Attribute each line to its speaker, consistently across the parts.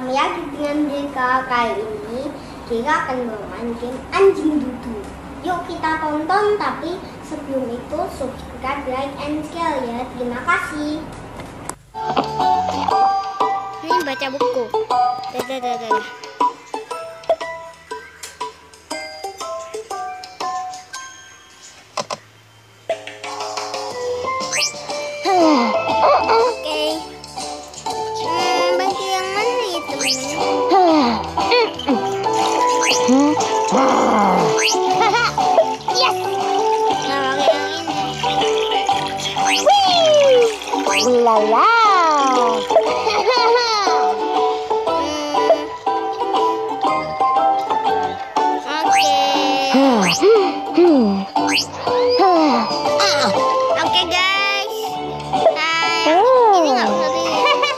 Speaker 1: kami lagi dengan Dika. Kali ini Dika akan bermain game anjing dudu. Yuk kita tonton, tapi sebelum itu subscribe, like, and share ya. Terima kasih. Ini baca buku. Dadah.
Speaker 2: Ulala.
Speaker 1: Oke guys. Ini nggak usah di.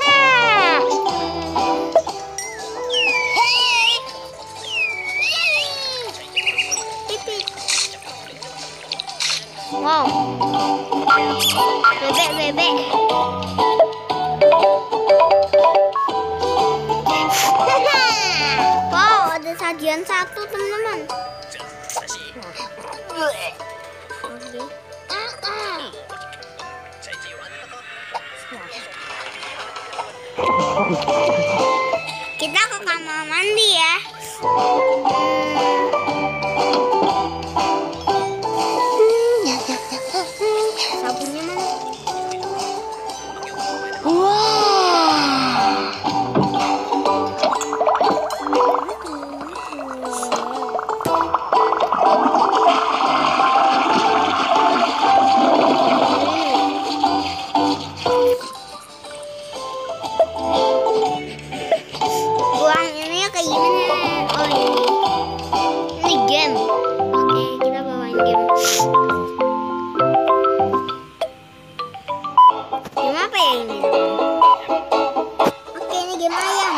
Speaker 1: Wow. Bebek. Wow, ada sajian satu teman-teman. Kita ke kamar mandi ya. Sabunnya mana? Buang ini kayak gimana? Oh ini game. Oke, kita bawain game. Game apa ya ini? Oke, ini game ayam.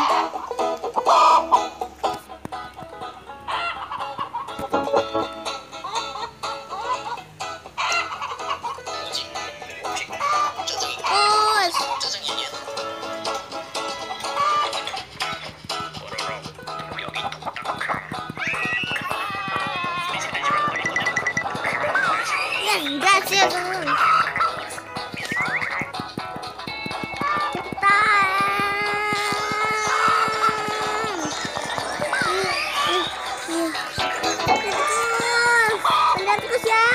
Speaker 1: Ya enggak sih teman. Cepetan. Terus ya.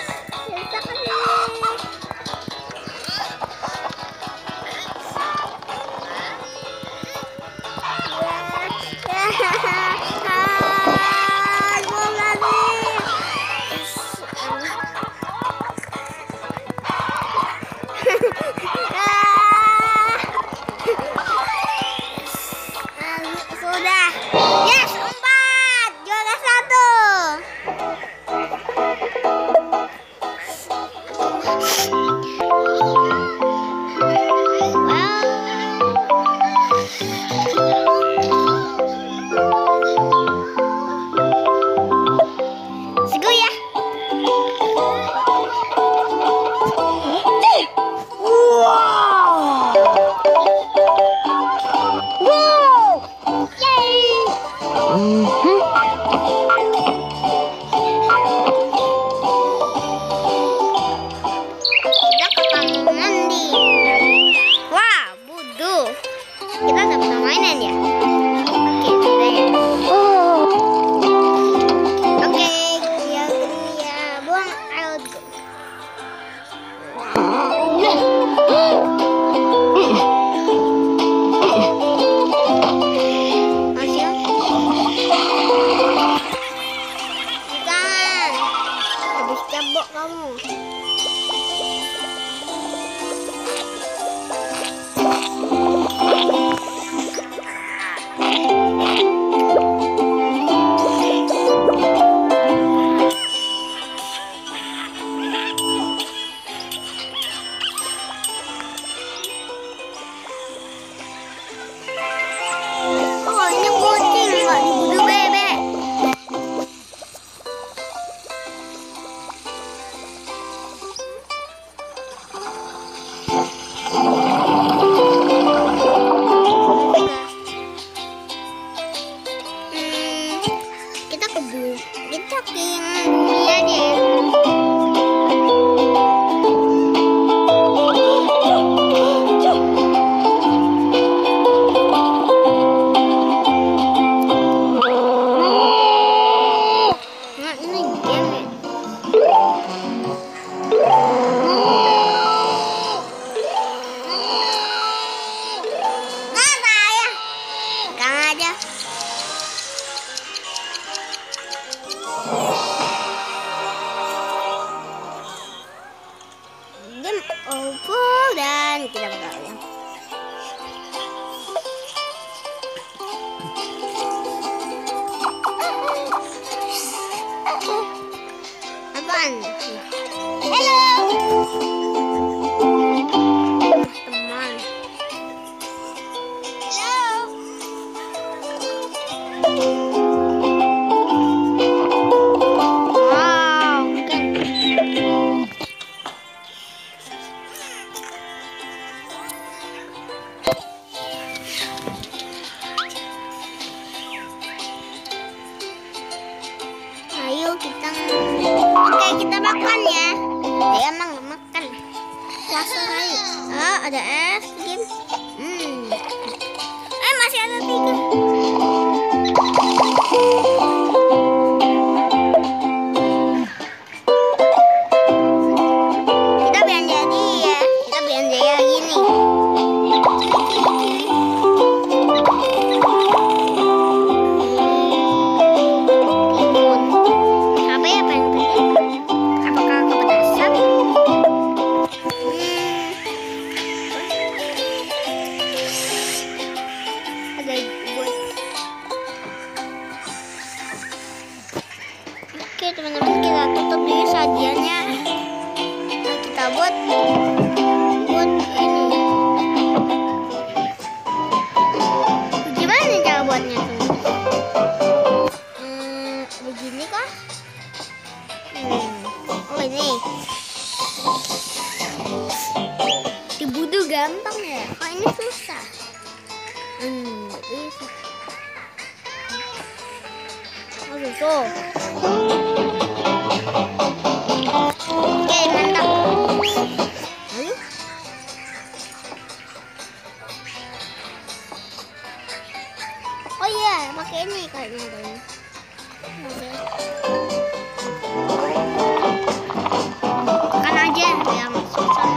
Speaker 1: Sudah. Yes, 4. Juara 1. Seru ya. Kita ke kamar mandi. Wah, bodoh. Kita udah pernah mainan ya? Oke, tidak ya. Oke, ya, buang air. Masih? Jangan. Habis cabok kamu. Oh, ini kucing nggak dibunuh bebek. pakai yang bumi aja ya. Nah, ini game ya. Nah, saya pegang aja. Game over dan kita berlayar. Apaan? Halo. Teman. Wow, kan. Ayo kita kita makan ya. Dia emang nggak makan. Puasa kali. Ah, ada es krim. Masih ada 3. Kita belanja dia. Kita belanja ya gini. Oke teman-teman, kita tutup dulu sajiannya. Nah, kita buat ini. Gimana cara buatnya begini kah? Oh ini. Dibutuh gampang ya. Kok ini susah? Bisa. Oh susah. Oke, mantap. Ayo. Oh iya, pakai ini kayaknya tadi. Makan aja yang susah.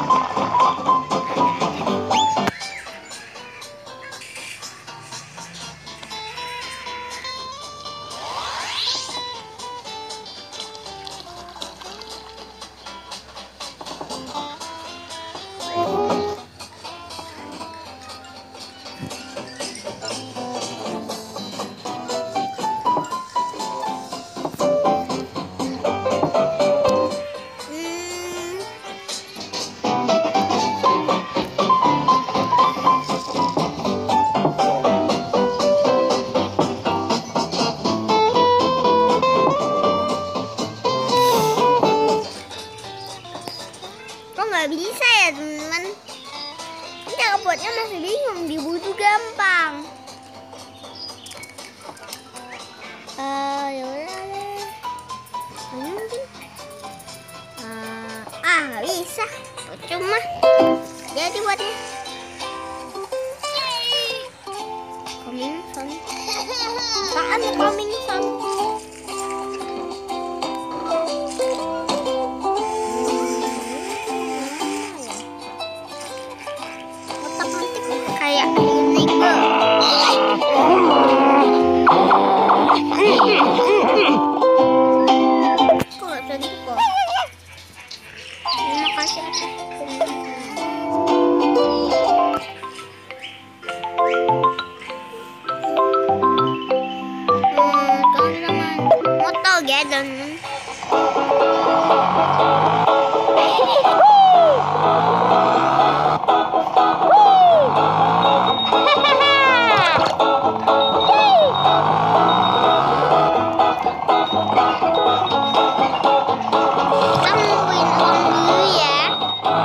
Speaker 1: Nggak bisa ya teman-teman. Cara buatnya masih bingung, dibutuh gampang. Ya udah deh. Ini mungkin. Nggak bisa. Cuma jadi buatnya. Coming soon. Apaan nih coming soon? Kayak ini kok gak tadi kok. Terima kasih atas teman-teman motor gadon. Kita ngumpulin uang dulu ya.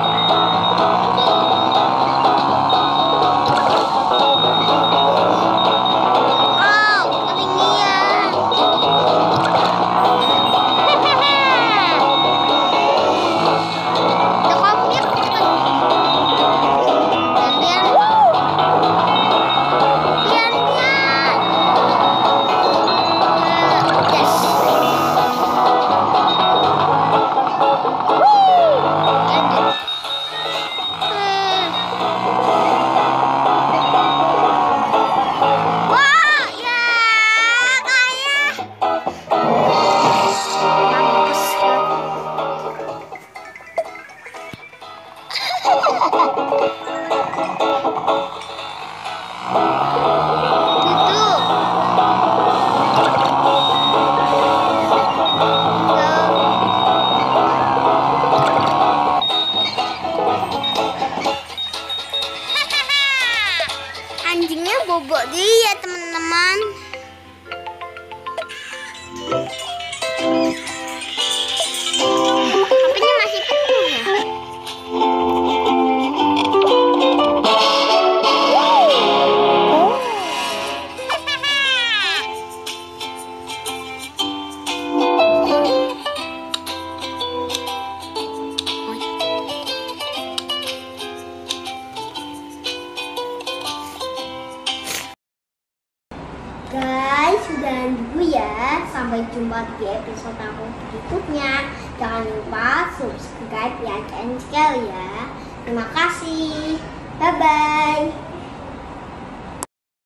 Speaker 1: bobok dia, teman-teman. HP-nya masih penuh ya. Guys, sudah dulu ya. Sampai jumpa di episode aku berikutnya. Jangan lupa subscribe, like, and share ya. Terima kasih. Bye-bye.